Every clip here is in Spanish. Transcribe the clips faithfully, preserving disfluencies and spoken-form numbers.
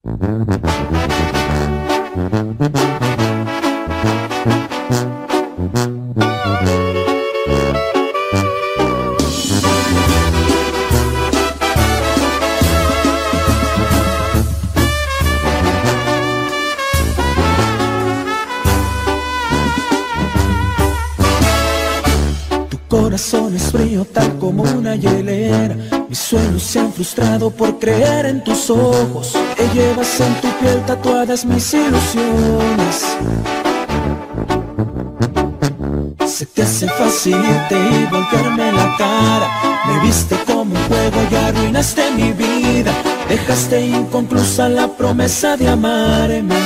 Corazón es frío tal como una hielera. Mis sueños se han frustrado por creer en tus ojos, que llevas en tu piel tatuadas mis ilusiones. Se te hace fácil irte y voltearme la cara. Me viste como un juego y arruinaste mi vida. Dejaste inconclusa la promesa de amarme.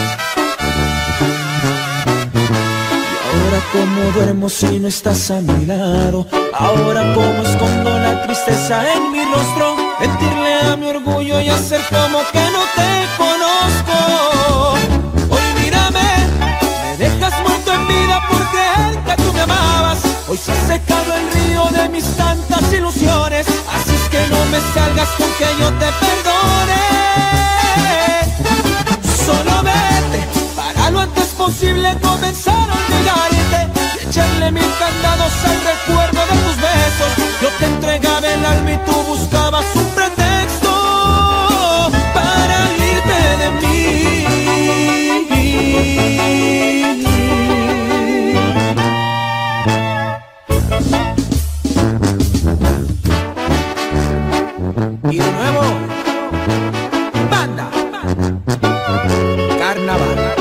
Ahora cómo duermo si no estás a mi lado. Ahora cómo escondo la tristeza en mi rostro. Mentirle a mi orgullo y hacer como que no te conozco. Hoy mírame, me dejas muerto en vida por creer que tú me amabas. Hoy se ha secado el río de mis tantas ilusiones. Así es que no me salgas con que yo te perdone. Solo vete para lo antes posible comenzar a olvidarte y echarle mil candados al recuerdo de tus besos. Yo te entregaba el alma y tú buscabas un pretexto para irte de mí. Y de nuevo, banda, carnaval.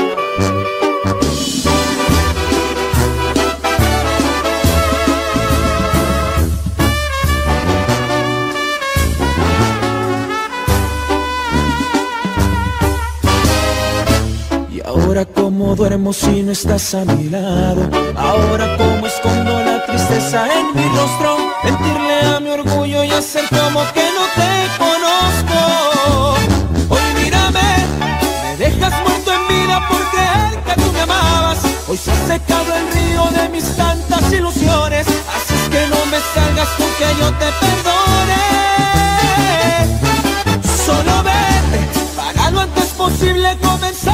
Ahora cómo duermo si no estás a mi lado. Ahora cómo escondo la tristeza en mi rostro. Mentirle a mi orgullo y hacer como que no te conozco. Hoy mírame, me dejas muerto en vida por creer que tú me amabas. Hoy se ha secado el río de mis tantas ilusiones. Así es que no me salgas con que yo te perdone. Solo vete para lo antes posible comenzar